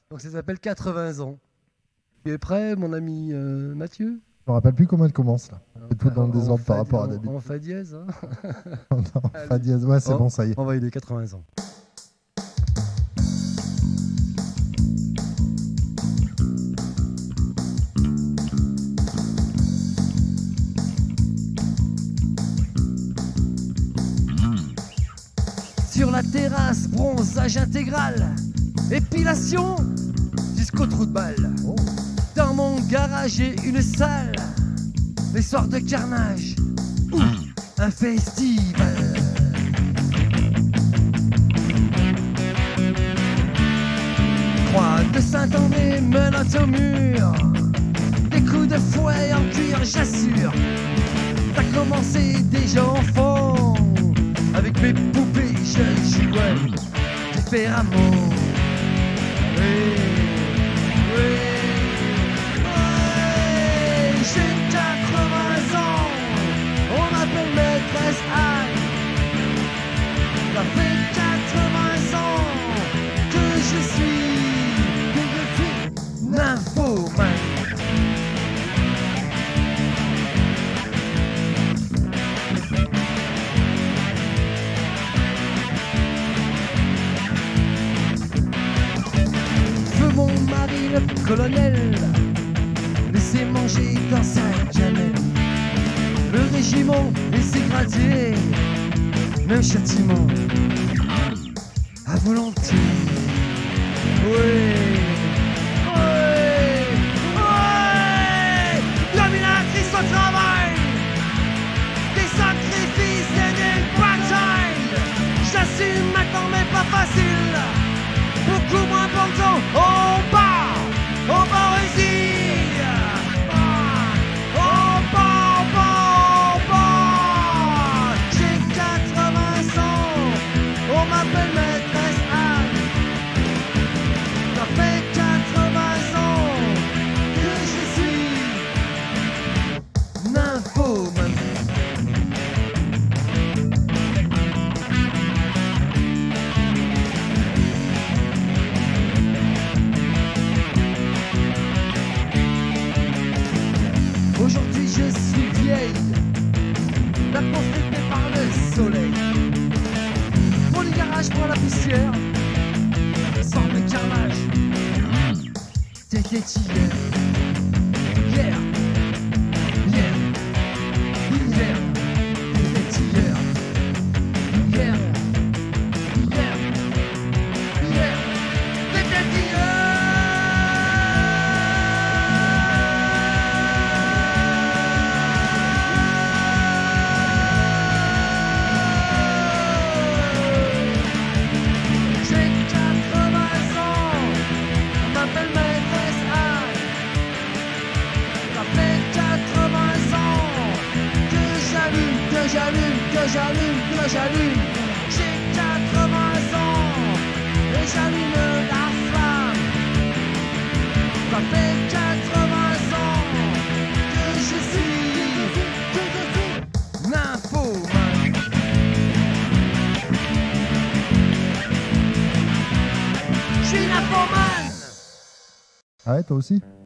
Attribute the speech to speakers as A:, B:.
A: Donc ça s'appelle 80 ans. Tu es prêt, mon ami Mathieu?
B: Je me rappelle plus comment elle commence là. C'est tout dans le désordre par rapport à d'habitude.
A: En fa dièse, hein.
B: Non, fa dièse, ouais, c'est bon, ça y est.
A: On va y aller 80 ans. Sur la terrasse, bronzage intégral, épilation jusqu'au trou de balle. Dans mon garage, j'ai une salle, les soirs de carnage, un festival. Croix de Saint-André, menottes au mur, des coups de fouet en cuir, j'assure. T'as commencé déjà enfant, avec mes poupées, je jouais différemment. Oui, oui, oui, j'ai 80 ans, on m'appelle maîtresse Anne. Ça fait 80 ans que je suis nymphomane. Mon mari le colonel, laissez manger dans sa gamelle. Le régiment laissez gradier, même châtiment à volonté. Oui, oui, oui, dominatrice au travail, des sacrifices et des batailles. J'assume maintenant mais pas facile, beaucoup moins important. On va réussir. J'ai 80 ans, on m'appelle maîtresse Anne. Ça fait 80 ans que je suis nymphomane. Aujourd'hui je suis vieille, la peau fripée par le soleil. Pour les garages, pour la poussière, sans le carnage. C'était hier, hier, hier, hier, c'était hier, hier, hier, hier, c'était hier. J'allume, j'ai 80 ans et j'allume la flamme. Ça fait 80 ans que je suis nymphomane. Je suis nymphomane.
B: Ah ouais, toi aussi?